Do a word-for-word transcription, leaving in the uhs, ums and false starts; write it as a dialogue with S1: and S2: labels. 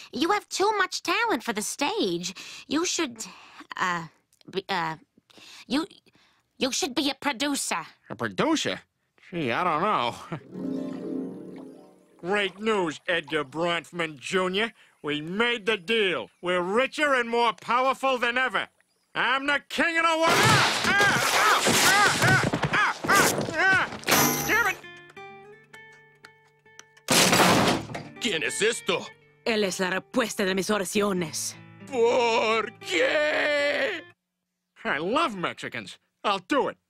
S1: You have too much talent for the stage. You should, uh, be, uh, you, you should be a producer.
S2: A producer? Gee, I don't know. Great news, Edgar Bronfman, Junior We made the deal. We're richer and more powerful than ever. I'm the king of the world! Ah! Ah! Ah! Ah! Ah! Ah! Ah! Damn it!
S3: ¿Quién es esto?
S4: Él es la respuesta de mis oraciones.
S3: ¿Por qué?
S2: I love Mexicans. I'll do it.